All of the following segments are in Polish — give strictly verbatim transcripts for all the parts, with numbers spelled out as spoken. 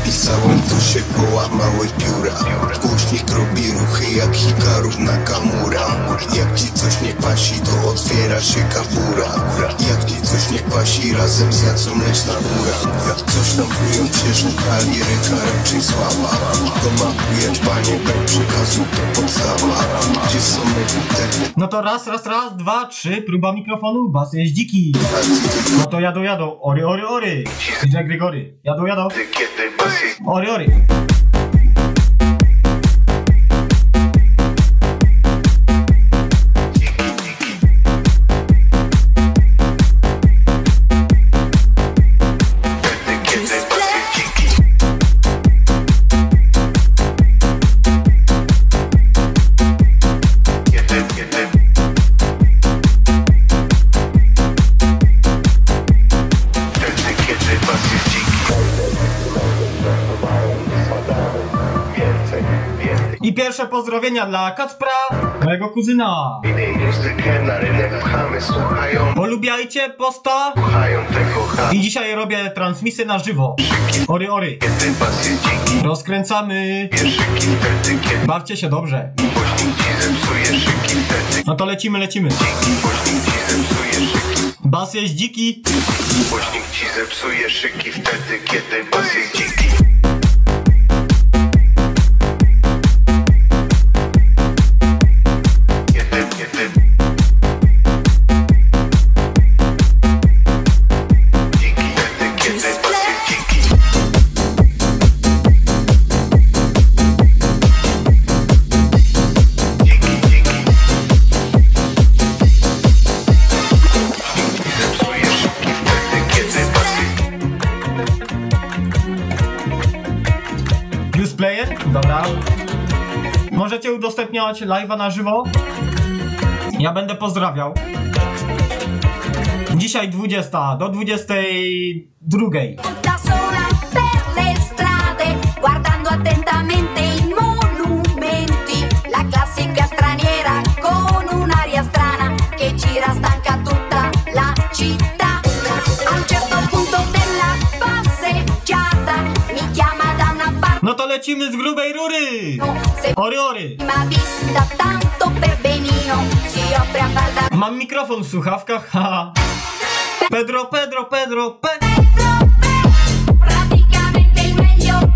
pisałem, to się połamały pióra. Głośnik robi ruchy jak Hikaru Nakamura. Jak ci coś nie pasi, to otwiera się kabura. Jak ci coś nie pasi, razem z Jacą leć na górę. Coś tam plują ciężko, a liryka raczej słaba. To mapuje dbanie, brak przekazu to podstawa. Gdzie są internet? No to raz, raz, raz, dwa, trzy, próba mikrofonu, bas jest dziki. No to jadą, jadą, ory, ory, ory. D J Gregory, jadą, jadą. Ory, ory. I pierwsze pozdrowienia dla Kacpra, mojego kuzyna. Polubiajcie posta. I dzisiaj robię transmisję na żywo. Ory, ory. Rozkręcamy. Bawcie się dobrze. No to lecimy, lecimy. Bas jest dziki. Głośnik ci zepsuje szyki wtedy, kiedy bas jest dziki. Player? Dobra. Możecie udostępniać live'a na żywo. Ja będę pozdrawiał. Dzisiaj dwudziesta do dwudziestej drugiej. No to lecimy z grubej rury! Ory, ory! Mam mikrofon w słuchawkach, haha! Pedro, Pedro, Pedro, Pedro!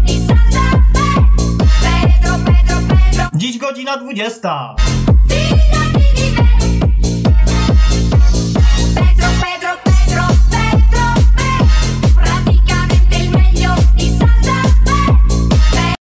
Dziś godzina dwudziesta!